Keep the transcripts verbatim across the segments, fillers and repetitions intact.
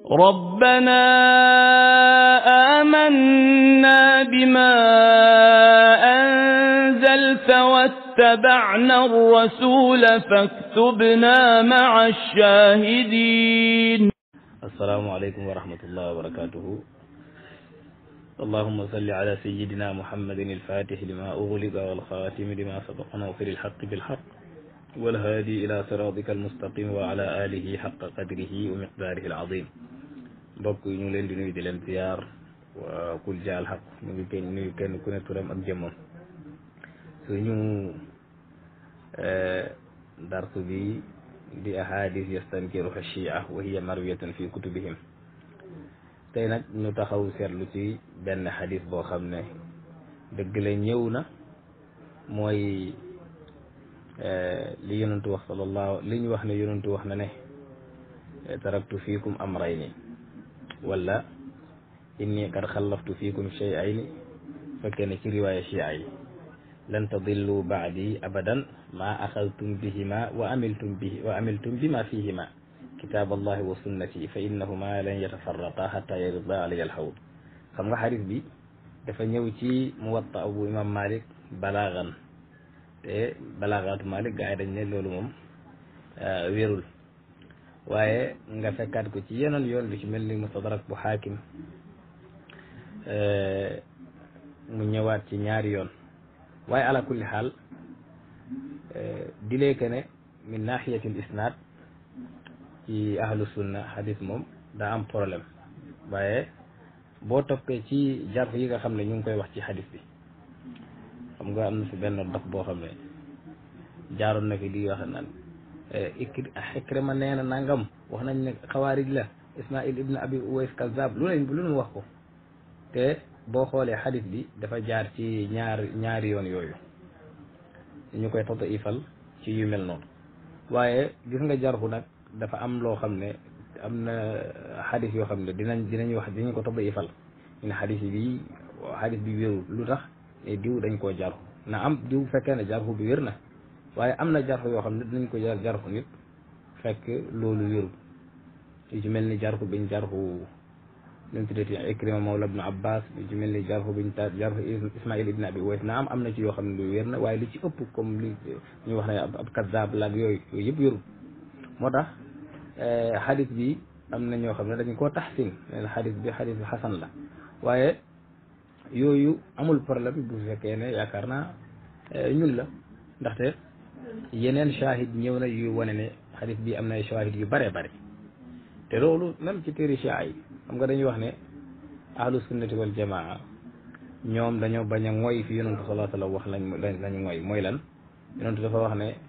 ربنا آمنا بما أنزلت واتبعنا الرسول فاكتبنا مع الشاهدين. السلام عليكم ورحمة الله وبركاته. اللهم صل على سيدنا محمد الفاتح لما أغلق والخاتم لما سبق ناصر الحق بالحق والهادي إلى صراطك المستقيم وعلى آله حق قدره ومقداره العظيم. mbokk yi ñu leen di nuyu di leen ziyaar wa kul jaal xaq ñu ngi kenn nuyu kenn ku ne turam ak jëmmam. suñu darsu bi di ahadis yastankiruha shia wa hiya marwiyatun fi kutubihim. tey nag ñu taxaw seetlu ci benn xadis boo xam ne dëgg la ñëw na mooy li yonentu wax sallallahu li ñu wax ne yonentu wax na ne taraktu fiikum amrayni wala inni qad xallaftu fiikum shay'ayni fekkee ne ci riwaaya shia yi lan tadillu baadi abadan ma axadtum bihima wa amiltum bihi wa amiltum bima fihima kitab allahi wa sunnati fa innahuma lan yatafarraqa hatta yarida alayya alxawd. xam nga xadis bi dafa ñëw ci muwatta bu imam malik balaagan te balaagaatu malik gaa yi dañ ne loolu moom wérul, waaye nga fekkaat ko ci yeneen yoon lu ci mel ni mustadrak bu xaakim mu ñëwaat ci ñaari yoon. waaye ala kulli xaal dilee que ne min naxiyatil isnaad ci ahlu sunna xadis moom daa am problème, waaye boo toppee ci jarf yi nga xam ne ñu ngi koy wax ci xadis bi xam nga am na fi benn dox boo xam ne jaaroon na fi di wax naan ikri Ikrima nee na nangam wax nañ ne xawaarij la Ismail ibn Abi Uways Kazzab lu leen lu ñu wax ko, te boo xoolee xadis bi dafa jaar ci ñaar ñaari yoon yooyu ñu koy toto ifal ci yu mel noonu. waaye gis nga jarxu nag dafa am loo xam ne am na xadis yoo xam ne dinañ dinañ wax dinañ ko toto ifal ñu ne xadis bi xadis bi wérul lu tax diw dañ koo jarxu na am diw fekkee ne jarxu bi wér na, waaye am na jarxu yoo xam ne dinañ ko jar jarxu nit fekk loolu wérul yu ci mel ni jarxu biñ jarxu lu mu tuddati Ikrima mawla ibn Abbas, yu ci mel ni jarxu biñ ta jarxu Ismail ibn Abi Uways na am am na ci yoo xam ne lu wér na, waaye li ci ëpp comme li ñu wax ne ab kazzab la ak yooyu yooyu yëpp wérul. moo tax xadis bi am na ñoo xam ne dañ koo taxsin ne xadis bi xadis bi xasan la, waaye yooyu amul problème bu fekkee ne yaakaar naa ñun la, ndaxte yeneen shahid ñëw na yu wane ne xadis bi am na ay shahid yu bare bare. te loolu même ci téere chia yi xam nga dañuy wax ne ahlu sunnati wal jamaa ñoom dañoo bañ a ngoy fi yonentu sallallahu alayhi wa sallam wax lañ lañu ngoy mooy lan. yonentu dafa wax ne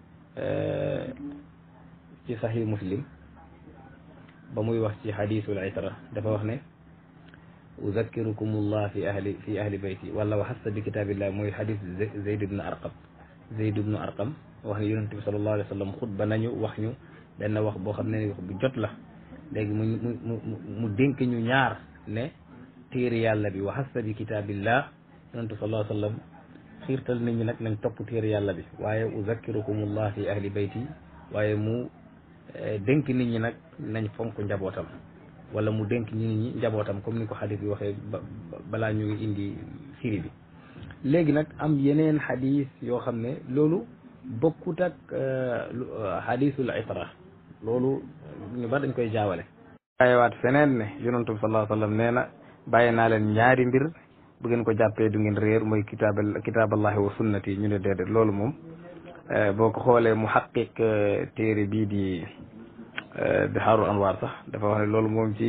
ci sahih muslim ba muy wax ci hadisul isra dafa wax ne uzakkirukumullah fi ahli fi ahli bayti wala wa hassa bi kitabillah mooy hadis Zayd ibn Arqam Zayd ibn Arqam wax ne yonent bi sallallahu alayhi wa sallam xutba nañu wax ñu benn wax boo xam ne wax bu jot la. léegi mu mu mu mu dénk ñu ñaar ne téere yàlla bi wa hassa bi kitaabillah yonent bi sallallahu alayhi wa sallam xiirtal nit ñi nag nañ topp téere yàlla bi, waaye uzakkirukumullah fi ahli bayti waaye mu dénk nit ñi nag nañ fonk njabootam, wala mu dénk nit ñi njabootam comme ni ko xadis bi waxee balaa ñu ngi indi firi bi. léegi nag am yeneen xadis yoo xam ne loolu bokkut ak xadisul isra, loolu ñu ba dañ koy jaawale. bàyyiwaat feneen ne yonent bi sallallahu alayhi wa sallam nee na bàyyi naa leen ñaari mbir bu ngeen ko jàppee du ngeen réer mooy kitaabal kitaaballahi wa sunnati ñu ne déedéet loolu moom boo ko xoolee mu xaqiq téere bii di Bihaarul Anwaar sax dafa wax ne loolu moom ci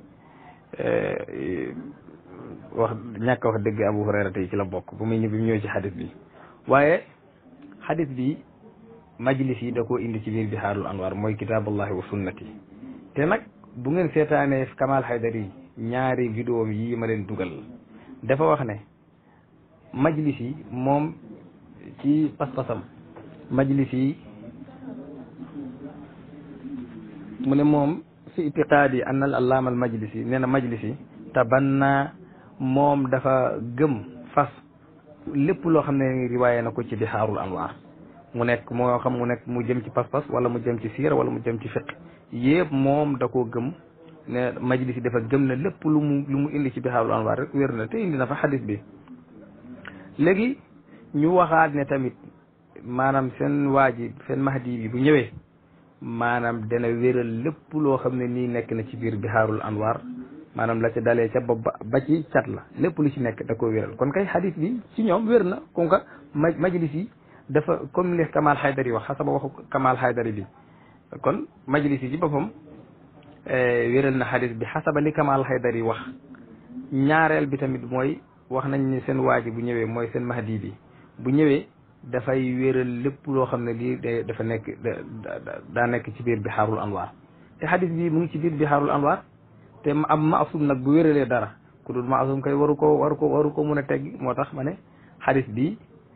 wax ñàkk wax dëgg Abu Hurayra tey ci la bokk bu muy ñëw bi mu ñëw ci xadis bi. waaye xadis bi majlis yi da koo indi ci biir Bihaarul Anwaar mooy kitaabullahi wa sunnati. te nag bu ngeen seetaanee Kamal Haydari ñaari vidéo yi ma leen dugal dafa wax ne majlis yi moom ci pas-pasam majlis yi mu ne moom fi itiqaadi anna al allaama al majlis yi nee na majlis yi tabanna moom dafa gëm fas lépp loo xam ne riwaaye na ko ci Bihaarul Anwaar mu nekk moo xam mu nekk mu jëm ci pas-pas wala mu jëm ci siira wala mu jëm ci fiq yëpp moom da koo gëm ne majlis yi dafa gëm na lépp lu mu lu mu indi ci Bihaarul Anwaar rek wér na te indi na fa xadis bi. léegi ñu waxaat ne tamit maanaam seen waa ji seen mahdi bi bu ñëwee maanaam dana wéral lépp loo xam ne nii nekk na ci biir Bihaarul Anwaar maanaam la ca dalee ca bopp ba ci cat la lépp lu ci nekk da ko wéral kon kay xadis bi ci ñoom wér na kon ka ma majlis yi dafa comme li Kamal Haydari wax xasaba waxu Kamal Haydari bi kon majlis yi ci boppam wéral na xadis bi xasaba li Kamal Haydari wax. ñaareel bi tamit mooy wax nañ ne seen waa ji bu ñëwee mooy seen mahdi bi bu ñëwee dafay wéral lépp loo xam ne lii day dafa nekk daa nekk ci biir Bihaarul Anwaar te xadis bi mu ngi ci biir Bihaarul Anwaar te am maasum nag bu wéralee dara ku dul maasum kay waru ko waru ko waru ko mun a teggi moo tax ma ne xadis bi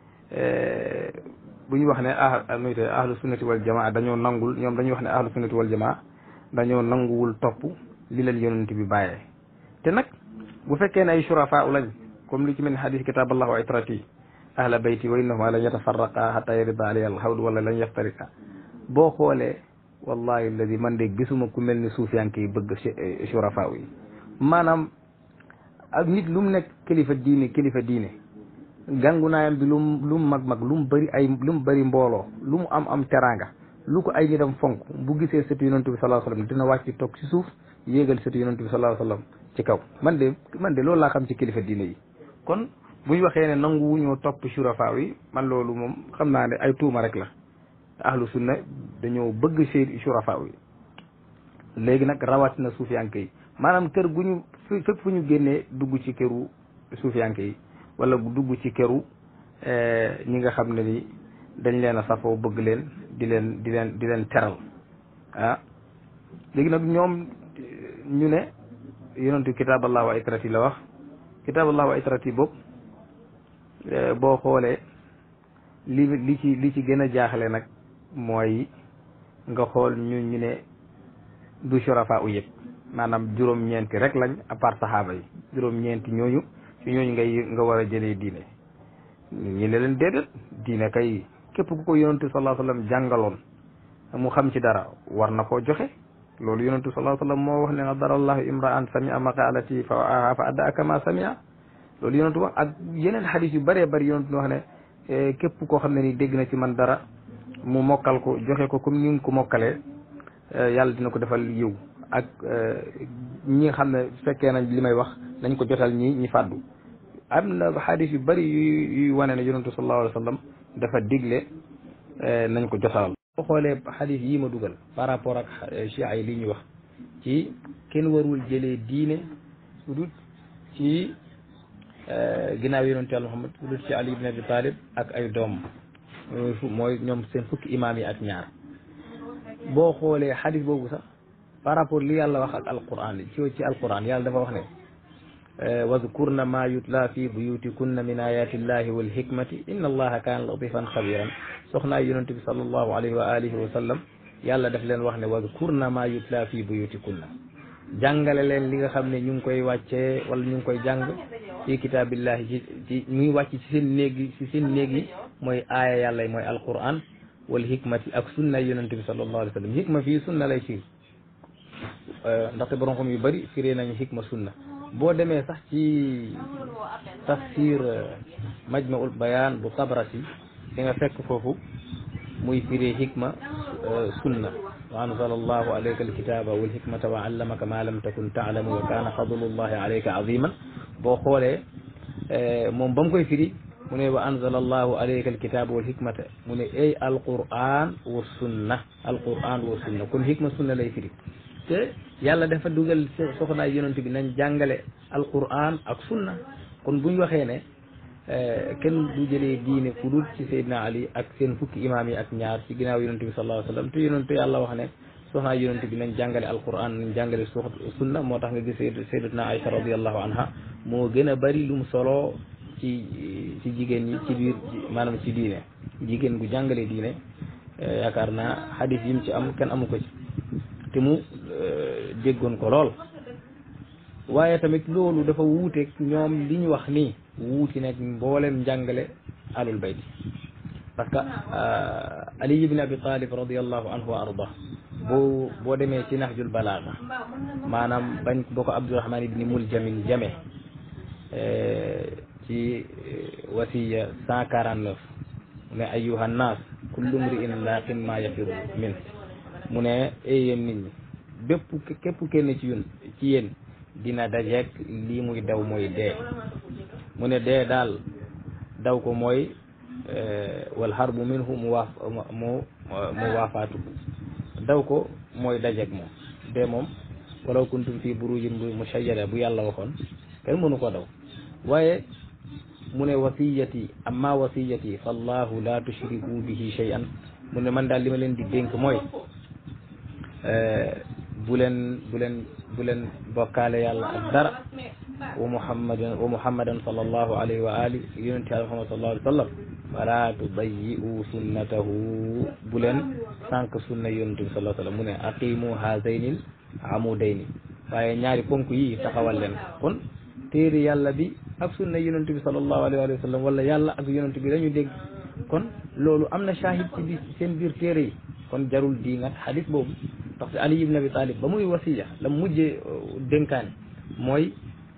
bu ñu wax ne ah nuy te ahlu sunnati wal jamaa dañoo nangul ñoom dañuy wax ne ahlu sunnati wal jamaa dañoo nanguwul topp li leen yonent bi bàyyee te nag bu fekkee ne ay shurafa u lañ comme li ci mel ne xadis kitaaballah wa itrati ahla bayti wa innahuma lan yatafarraqa hatta yarida alayhi alhawd wala lan yaftariqa boo xoolee wallahi alladi man de gisuma ku mel ni suufiyanke yi bëgg shurafa yi maanaam ak nit lu mu nekk kilifa diine kilifa diine gàngu naayam bi lu mu lu mu mag mag lu mu bëri ay lu mu bëri mbooloo lu mu am am teraanga lu ko ay nitam fonk bu gisee sëtu yonantu bi sallallahu alayhi wasallam dina wàcc toog ci suuf yéegal sëtu yonantu bi sallallahu alayhi wasallam ci kaw man de man de loolu laa xam ci kilifa diine yi kon bu ñu waxee ne nangu wu ñoo topp shurafa yi man loolu moom xam naa ne ay tuuma rek la ahlu sunna dañoo bëgg seen shurafa yi léegi nag rawatina suufiyanke yi maanaam kër gu ñu fépp fu ñu génnee dugg ci këru suufiyanke yi wala dugg ci këru ñi nga xam ne ni dañ leen a safoo bëgg leen di leen di leen di leen teral ah léegi nag ñoom ñu ne yonentu kitaaballah wa itrati la wax kitaaballah wa itrati boobu boo xoolee li li ci li ci gën a jaaxle nag mooy nga xool ñu ñu ne du shurafa u yëpp maanaam juróom-ñeenti rek lañ à part saxaaba yi juróom-ñeenti ñooñu ci ñooñu ngay nga war a jëlee diine ñi ne leen déedéet diine kay képp ku ko yonentu sallallahu alayhi wasallam jàngaloon mu xam ci dara war na koo joxe loolu yonentu sallallahu alayhi wasallam moo wax ne nadarallahu imra'an sami'a maqalati fa fa adda kama sami'a loolu yonentu wax ak yeneen xadis yu bëree bëri yonentu wax ne képp koo xam ne ni dégg na ci man dara mu mokkal ko joxe ko comme ni nga ko mokkalee yàlla dina ko defal yiw ak ñi nga xam ne fekkee nañ li may wax nañ ko jotal ñi ñi fàddu am na xadis yu bëri yu yuy wane ne yonentu sallallahu alayhi wasallam dafa digle nañ ko jotalal boo xoolee xadis yi ma dugal par rapport ak chia yi li ñuy wax ci kenn warul jëlee diine su dul ci ginnaaw yonentu yàlla Muhammad su dul ci Ali ibn Abi Talib ak ay doom mooy ñoom seen fukki imaam yi ak ñaar boo xoolee xadis boobu sax par rapport li yàlla wax ak alquran li ci ci alquran yàlla dafa wax ne wadkurna ma yutla fi buyutikunna min ayati llahi wal hikmati inna allaha kaana latifan xabiran soxnaa yonent bi sallallahu alayhi wa alihi wa sallam yàlla daf leen wax ne wadkurna ma yutla fi buyutikunna jàngale leen li nga xam ne ñu ngi koy wàccee wala ñu ngi koy jàng fi kitaabillahi ci ci muy wàcc ci seen néeg yi ci seen néeg yi mooy aaya yàlla yi mooy alquran wal hikmati ak sunna yonent bi sallallahu alayhi wa sallam hikma fii sunna lay fii ndaxte borom xam yu bëri firee nañu hikma sunna boo demee sax ci tafsir majmaul bayan bu tabrasi di nga fekk foofu muy firee hikma sunna wa anzala allahu alayka alkitaba wal hikmata wa allamaka ma lam takun taalamu wa kana fadlullahi alayka aziman boo xoolee moom ba mu koy firi mu ne wa anzala allahu alayka alkitaba wal hikmata mu ne ay alquran wa sunna alquran wa sunna kon hikma sunna lay firi te yàlla dafa dugal soxnaay yonent bi nañ jàngale alquran ak sunna kon buñ waxee ne kenn du jëlee diine ku dul ci Seydina Ali ak seen fukki imaam yi ak ñaar ci ginnaaw yonent bi sallallahu alayhi wasallam te yonent yàlla wax ne soxnaay yonent bi nañ jàngale alquran nañ jàngale su sunna moo tax nga gis Sayyidatuna Aïcha radiyallahu anha moo gën a bari lu mu solo ci ci jigéen ñi ci biir maanaam ci diine jigéen gu jàngale diine yaakaar naa hadith yi mu ci am kenn amu ko ci te mu déggoon ko lool waaye tamit loolu dafa wuuteeg ñoom li ñu wax nii wuuti nekk mboolem njàngale alul bayt parce que Ali ibn Abi Talib radiyallahu anhu wa arda boo boo demee ci Nahjul Balaaga maanaam bañ boo ko Abdurahman ibni Muljamil jame ci wasiya cent quarante neuf mu ne ayyuhan naas kullu mri'in laaqin ma yafiru min mu ne ay yéen nit ñi bépp képp kenn ci yun ci yéen dina dajeek lii muy daw mooy dee mu ne dee daal daw ko mooy wal harbu minhu mu waaf mu mu waafaatu daw ko mooy dajeek moom dee moom walaw kuntum fii burujin mushayyada bu yàlla waxoon kenn mënu ko daw waaye mu ne wasiyati amma wasiyati fallahu la tushriku bihi shay'an mu ne man daal li ma leen di dénk mooy bu leen bu leen bu leen bokkaale yàlla ak dara wa muhammadan wa muhammadan sallallahu alayhi wa ali yonente yàlla muhammad sallallahu alayhi wa sallam fala tudayi'u sunnatahu bu leen sànq sunna yonente bi sallallahu alayhi wa sallam mu ne aqimu hazaynil amudayni waaye ñaari ponk yi taxawal leen kon téere yàlla bi ak sunna yonente bi sallallahu alayhi wa sallam wala yàlla ak yonente bi dañu dégg kon loolu am na shahid ci biir seen biir téere yi kon jarul di nga xadis boobu parce que Ali ibn Abi Talib ba muy wasiya la mujjee dénkaane mooy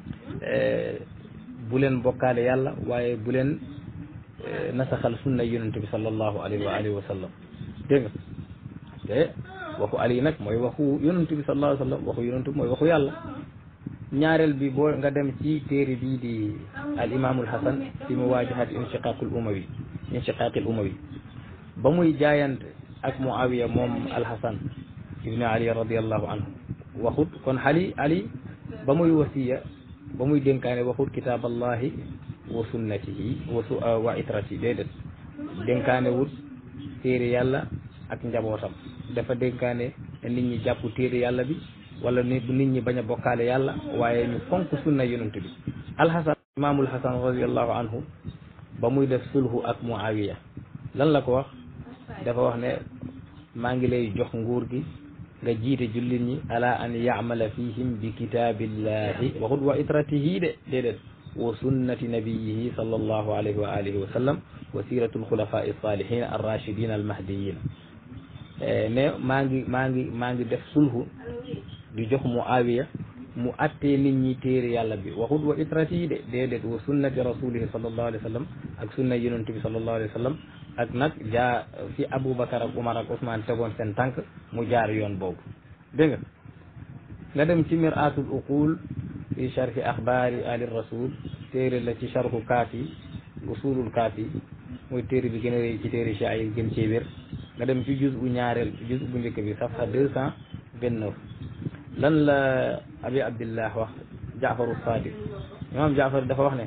bu leen bokkaale yàlla waaye bu leen nasaxal sunna yonente bi sallallahu alayhi wa alihi wa sallam dégg nga te waxu Ali nag mooy waxu yonente bi sallallahu alayhi wa sallam waxu yonente bi mooy waxu yàlla ñaareel bi boo nga dem ci téere bii di al imaamul hasan fi muwaajahat inshiqaqul umawi inshiqaqil umawi ba muy jaayante ak Muawiya moom al hasan ibni ali radiallahu anhu waxut kon ali ali ba muy wasiya ba muy dénkaane waxut kitaaballahi wa sunnatihi wa su wa itrati déedéet dénkaane wut téere yàlla ak njabootam dafa dénkaane nit ñi jàpp téere yàlla bi wala nit nit ñi bañ a bokkaale yàlla waaye ñu fonk sunna yonent bi alxasan imaamul hasan radiallahu anhu ba muy def sulhu ak muawiya lan la ko wax dafa wax ne maa ngi lay jox nguur gi nga jiite jullit ñi ala an ya'mala fihim bi kitaabillahi waxut wa itratihi de déedéet wa sunnati nabiyihi sallallahu alayhi wa alihi wa sallam wa siratul xulafai salihin arrachidin almahdiyin ne maa ngi maa ngi maa ngi def sulhu di jox Muawiya mu attee nit ñi téere yàlla bi waxut wa itratihi de déedéet wa sunnati rasulihi sallallahu alayhi wa sallam ak sunna yonent bi sallallahu alayhi wa sallam ak nag jaa fi Aboubacar ak Umar ak Ousmane tegoon seen tànk mu jaar yoon boobu dégg nga nga dem ci mir'atul uqul fi sharhi axbaari ali rasul téere la ci sharhu kaafi usulul kaafi mooy téere bi gën a rëy ci téere chia yi gën cee wér nga dem ci juz bu ñaareel juz bu njëkk bi safha deux cent vingt neuf lan la abi abdillah wax jaafaru sadiq imam jaafar dafa wax ne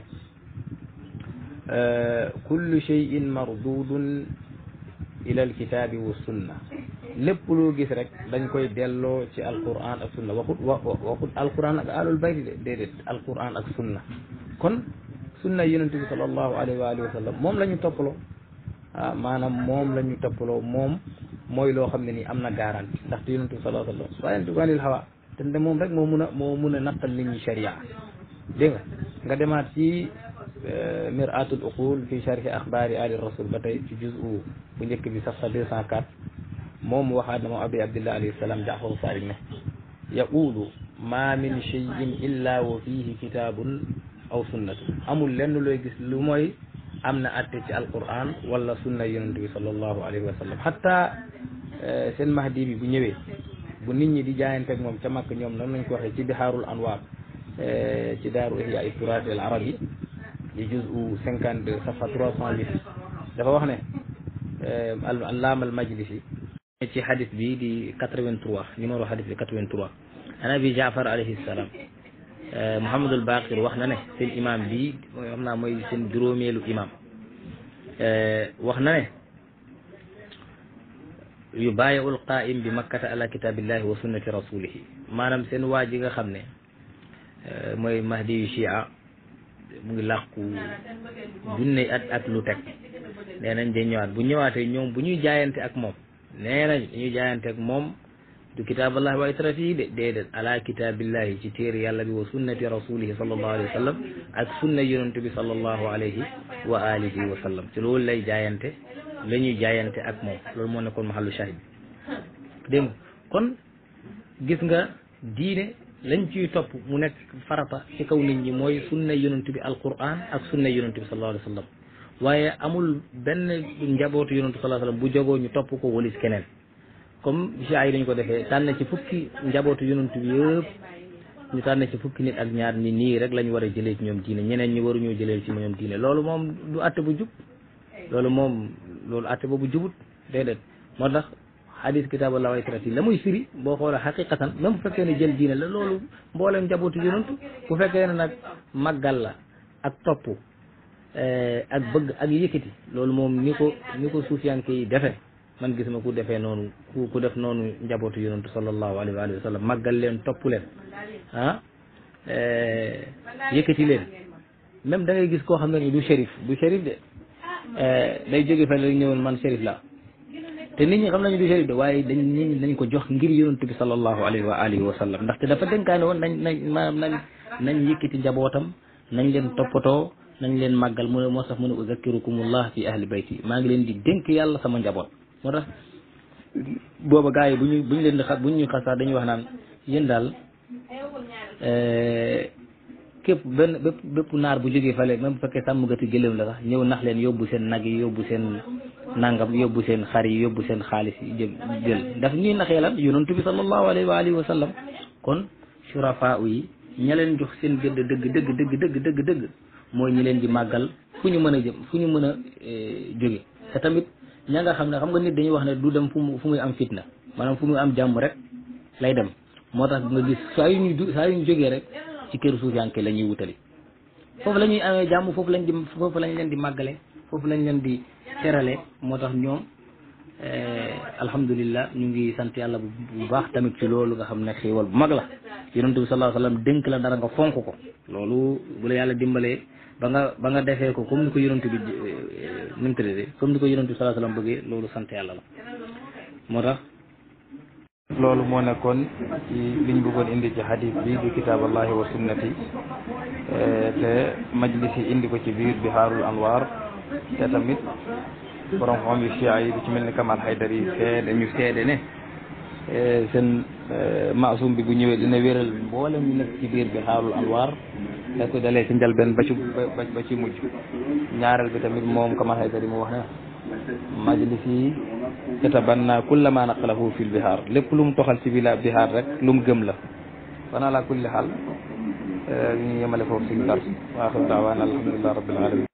kullu shay'in mardudun ila alkitabi wa sunna lépp loo gis rek dañ koy delloo ci alquran ak sunna waxut waxut alquran ak alul bayti de déedéet alquran ak sunna kon sunna yonente bi sallallahu alayhi wa alihi wa sallam moom la ñu toppaloo ah maanaam moom la ñu toppaloo moom mooy loo xam ne nii am na garanti ndaxte yonente bi sallallahu alayhi wa sallam waaye tuganil hawa te nde moom rek moo mun a moo mun a nattal nit ñi sharia dégg nga nga demaat ci mir'atul uqul fi sharhi axbaari ali rasul ba tey ci juz'u bu njëkk bi safha deux cent quatre moom waxaat na moom abi abdillah alayhi salaam jaafaru sadiq ne yaqulu ma min shay'in illa wa fihi kitabun aw sunnatu amul lenn looy gis lu mooy am na atte ci alquran wala sunna yonent bi sallallahu alayhi wa sallam hatta seen mahdi bi bu ñëwee bu nit ñi di jaayanteeg moom ca Makka ñoom nan lañ ko waxee ci bihaarul anwaar ci daaru ihya turath al arabi di juz'u cinquante deux safa trois cent huit dafa wax ne allaama al majlisi ci hadis bi di quatre-vingt-trois numéro hadis bi quatre-vingt-trois ana bi jaafar alayhi salaam Muhammadul Baqir wax na ne seen imam bi xam naa mooy seen juróomeelu imam wax na ne yu bàyyiul qaa'im bi makkata ala kitabillahi wa sunnati rasulihi maanaam seen waa ji nga xam ne mooy mahdi yu shia mu ngi làqu junne at ak lu teg nee nañ day ñëwaat bu ñëwaatee ñoom bu ñuy jaayante ak moom nee nañ dañuy jaayante ak moom du kitaaballahi wa itratihi de déedéet ala kitaabillahi ci téere yàlla bi wa sunnati rasulihi sallallahu alayhi wa sallam ak sunna yonent bi sallallahu alayhi wa alihi wa sallam ci loolu lay jaayante la ñuy jaayante ak moom loolu moo nekkoon mahallu shahid dégg nga kon gis nga diine lañ ciy topp mu nekk farata ci kaw nit ñi mooy sunna yonent bi alquran ak sunna yonent bi sallallahu alayhi wa sallam waaye amul benn njabootu yonent sallallahu alayhi wa sallam bu jogoo ñu topp ko walis keneen comme chia yi dañu ko defee tànn ci fukki njabootu yonent bi yëpp ñu tànn ci fukki nit ak ñaar ni nii rek lañ war a jëlee ci ñoom diine ñeneen ñi waruñoo jëlee ci ñoom diine loolu moom du atte bu jub loolu moom loolu atte boobu jubut déedéet moo tax hadis kitaaballah wa sirati la muy firi boo xoolee xaqiqatan même bu fekkee ne jël diine la loolu mbooleem njabootu yonent bu fekkee ne nag màggal la ak topp ak bëgg ak yëkkati loolu moom ni ko ni ko suufiyanke yi defee man gisuma ku defee noonu ku ku def noonu njabootu yonent sallallahu alayhi wa alihi wa sallam màggal leen topp leen ah yëkkati leen même da ngay gis koo xam ne ni du shérif du shérif de day jóge fa rek ñëwoon man shérif la te nit ñi xam nañu du shérif de waaye dañ nit ñi dañ ko jox ngir yonent bi sallallahu alayhi wa alihi wa sallam ndaxte dafa dénkaane woon nañ nañ maanaam nañ nañ yëkkati njabootam nañ leen toppatoo nañ leen màggal mu ne moo tax mu ne uzakkirukumullah fi ahli bayti maa ngi leen di dénk yàlla sama njaboot moo tax booba gars yi bu ñu bu ñu leen di xas bu ñu xas sax dañuy wax naan yéen daal képp benn bépp bépp naar bu jógee fale même bu fekkee sàmmgati gëléem la sax ñëw nax leen yóbbu seen nag yi yóbbu seen nangam yóbbu seen xar yi yóbbu seen xaalis yi jël jël ndax ñuy naxee lan yonent bi sallallahu alayhi wa alihi wa sallam kon surafa yi ña leen jox seen gëdd dëgg dëgg dëgg dëgg dëgg dëgg mooy ñi leen di màggal fu ñu mën a jëm fu ñu mën a jóge te tamit ña nga xam ne xam nga nit dañuy wax ne du dem fu mu fu muy am fitna maanaam fu muy am jàmm rek lay dem moo tax nga gis saa yu ñu saa yu ñu jógee rek ci kër suufiyanke la ñuy wutali foofu la ñuy amee jàmm foofu lañ di foofu lañ leen di màggale foofu lañ leen di terale moo tax ñoom alhamdulillah ñu ngi sant yàlla bu baax tamit ci loolu nga xam ne xéewal bu mag la yonent bi sallallahu alayhi wa sallam dénk la dara nga fonk ko loolu bu la yàlla dimbalee ba nga ba nga defee ko comme ni ko yonent bi nu mu tëddee comme ni ko yonent bi sallallahu alayhi wa sallam bëggee loolu sant yàlla la moo tax loolu moo nekkoon ci liñ bëggoon indi ci hadith bi di kitaaballahi wa sunnati te majlis yi indi ko ci biir bihaarul anwar te tamit borom xam yu chia yi bi ci mel ni Kamal Haydari yi seede ñu seede ne seen maasum bi bu ñëwee dina wéral mboolem ñu nekk ci biir bihaarul anwar da ko dalee ci njalbeen ba ci ba ci mujj ñaareel bi tamit moom Kamal Haydari mu wax ne majlis yi yatabanna kulla ma naqalahu fil bihaar lépp lu mu toxal ci bila bihaar rek lu mu gëm la wana la kulli xaal ñu yemale foofu suñu dars wa axiru daawaana alhamdulilah rabbil alamin